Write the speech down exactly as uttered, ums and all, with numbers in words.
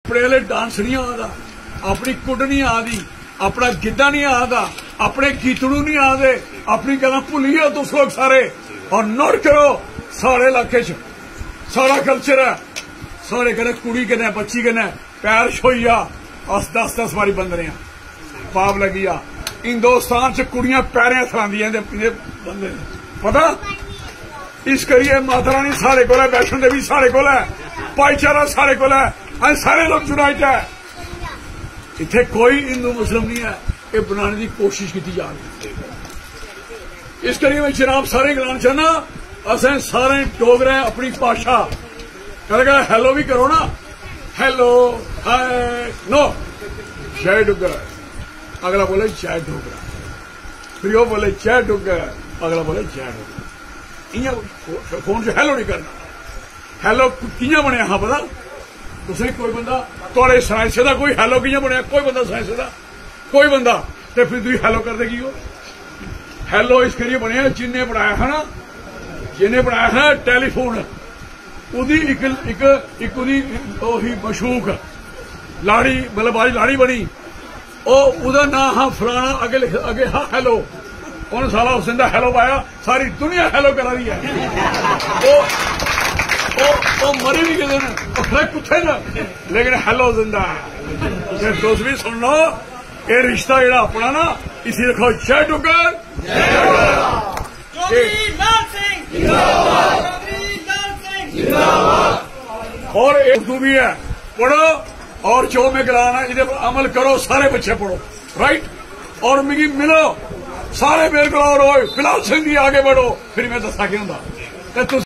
पड़ेले dance नहीं आता, अपनी कुट नहीं आती, अपना गिद्धा नहीं आता, अपने गीतड़ू नहीं आते, अपनी गल्लां भुल्लिए तुस लोग सारे। और नोट करो साढ़े इलाके च सारा कल्चर है, साढ़े कन्नै कुड़ी कन्नै बच्ची कन्नै पैर छोइया अस दस दस बारी बंदने पाप लगी आ। हिंदुस्तान च कुड़ियां पैरें थलांदियां बंदे पता। इस करिए माता रानी साढ़े कोल है, वैष्णो देवी साढ़े कोल है, भाईचारा साढ़े कोल है, अस सारे लोग यूनाइट है। इत्थे कोई हिंदू मुस्लिम नहीं है, ये बनाने की कोशिश की जा रही है। इस करिए मैं जनाब सारे गलाना चाहना, असें सारे डोगरे अपनी भाषा कल हैलो भी करो ना, हैलो हाय नो जय डुग्गर, अगला बोले जय डोगरा, फिर वो बोले जय डुग्गर, अगला बोले जय डोगरा। इं फोन च हैलो नहीं करना। हैलो कियां बनया हाँ पता तुसें? कोई बंदा थोड़े साइंस का कोई हैलो कियां बनया? कोई बंदा साइंस का कोई बंदा तो फिर तुम हैलो कर देगी। वो हैलो इस करिए बनया जिन्हें बनाया है ना, जिन्हें बनाया है टेलीफोन, उदी एक एक एक उदी ओही मशूक लाड़ी मतलब बारी लाड़ी बनी, ओदा नाम हा फलाना, अगे लिख अगे हा हैलो, उन्हें साला उस दिन हैलो पाया, सारी दुनिया हैलो करा रही है। ओ, ओ, ओ मरी भी किसी ने कुत्थे न, लेकिन हैलो जिंदा है। तुम भी सुन लो, ये रिश्ता जेड़ा अपना ना, इसी रखो जय डुग्गर। और एक तू भी है, पढ़ो और जो मैं गिलाना इधे पर अमल करो, सारे बच्चे पढ़ो राइट, और मिगी मिलो सारे मेरे को, और फिलहाल सिंह आगे बढ़ो, फिर मैं दसा क्या होंगे।